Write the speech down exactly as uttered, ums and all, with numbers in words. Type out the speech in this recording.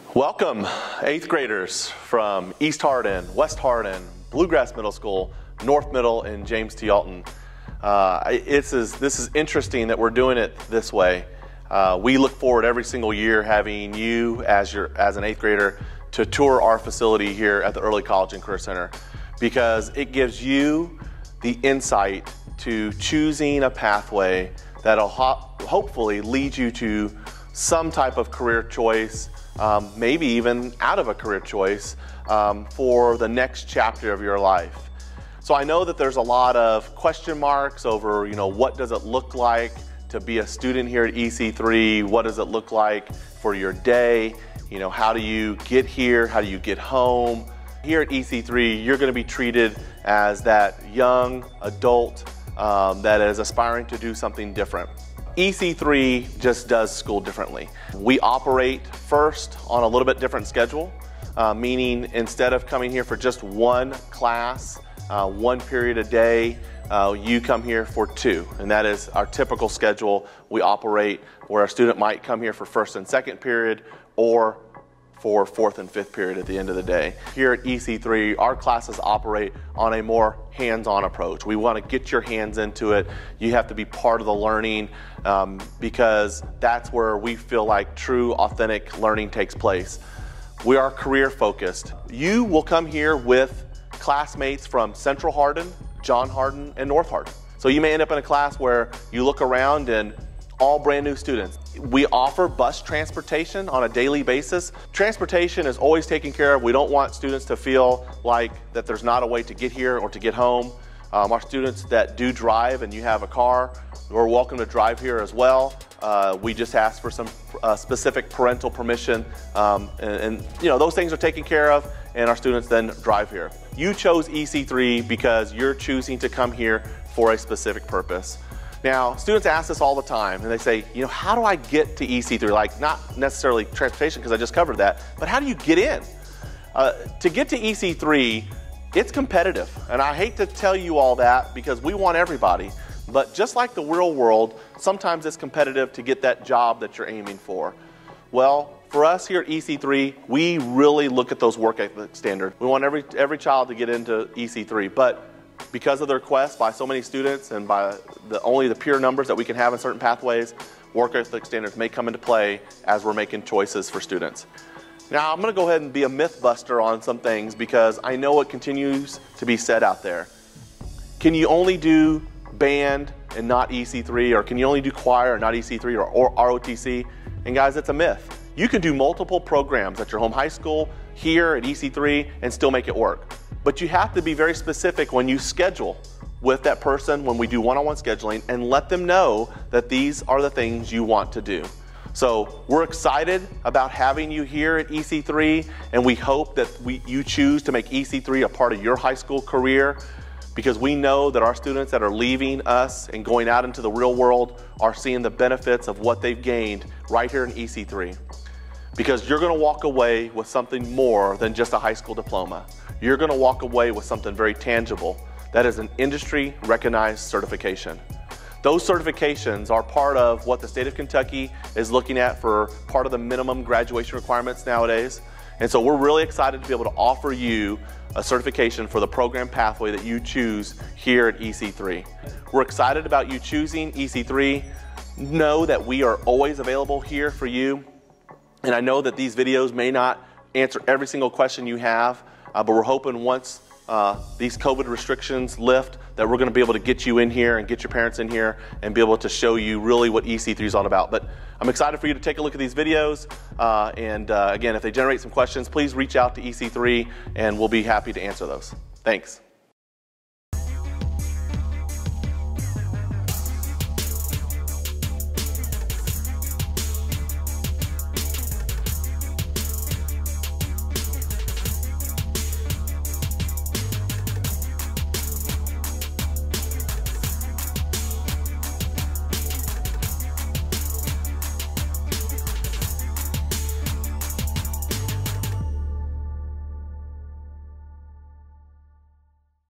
Welcome, eighth graders from East Hardin, West Hardin, Bluegrass Middle School, North Middle, and James T. Alton. Uh, it's, is, this is interesting that we're doing it this way. Uh, we look forward every single year having you as, your, as an eighth grader to tour our facility here at the Early College and Career Center, because it gives you the insight to choosing a pathway that'll ho hopefully lead you to some type of career choice, um, maybe even out of a career choice um, for the next chapter of your life. So I know that there's a lot of question marks over, you know, what does it look like to be a student here at E C three? What does it look like for your day? You know, how do you get here? How do you get home? Here at E C three, you're going to be treated as that young adult um, that is aspiring to do something different. E C three just does school differently. We operate first on a little bit different schedule, uh, meaning instead of coming here for just one class, uh, one period a day, uh, you come here for two, and that is our typical schedule. We operate where a student might come here for first and second period, or for fourth and fifth period at the end of the day. Here at E C three, our classes operate on a more hands-on approach. We want to get your hands into it. You have to be part of the learning um, because that's where we feel like true, authentic learning takes place. We are career focused. You will come here with classmates from Central Hardin, John Hardin, and North Hardin. So you may end up in a class where you look around and all brand new students. We offer bus transportation on a daily basis. Transportation is always taken care of. We don't want students to feel like that there's not a way to get here or to get home. Um, our students that do drive and you have a car, we're welcome to drive here as well. Uh, we just ask for some uh, specific parental permission, um, and, and you know, those things are taken care of, and our students then drive here. You chose E C three because you're choosing to come here for a specific purpose. Now, students ask this all the time, and they say, you know, how do I get to E C three? Like, not necessarily transportation, because I just covered that, but how do you get in? Uh, to get to E C three, it's competitive, and I hate to tell you all that because we want everybody, but just like the real world, sometimes it's competitive to get that job that you're aiming for. Well, for us here at E C three, we really look at those work ethic standards. We want every, every child to get into E C three, but because of the request by so many students and by the, only the pure numbers that we can have in certain pathways, work ethic standards may come into play as we're making choices for students. Now, I'm going to go ahead and be a myth buster on some things because I know it continues to be said out there. Can you only do band and not E C three, or can you only do choir and not E C three, or, or R O T C? And guys, it's a myth. You can do multiple programs at your home high school, here at E C three, and still make it work. But you have to be very specific when you schedule with that person, when we do one-on-one scheduling, and let them know that these are the things you want to do. So we're excited about having you here at E C three, and we hope that we, you choose to make E C three a part of your high school career, because we know that our students that are leaving us and going out into the real world are seeing the benefits of what they've gained right here in E C three. Because you're going to walk away with something more than just a high school diploma. You're going to walk away with something very tangible. That is an industry recognized certification. Those certifications are part of what the state of Kentucky is looking at for part of the minimum graduation requirements nowadays. And so we're really excited to be able to offer you a certification for the program pathway that you choose here at E C three. We're excited about you choosing E C three. Know that we are always available here for you. And I know that these videos may not answer every single question you have, uh, but we're hoping once uh, these COVID restrictions lift that we're going to be able to get you in here and get your parents in here and be able to show you really what E C three is all about. But I'm excited for you to take a look at these videos. Uh, and uh, again, if they generate some questions, please reach out to E C three and we'll be happy to answer those. Thanks.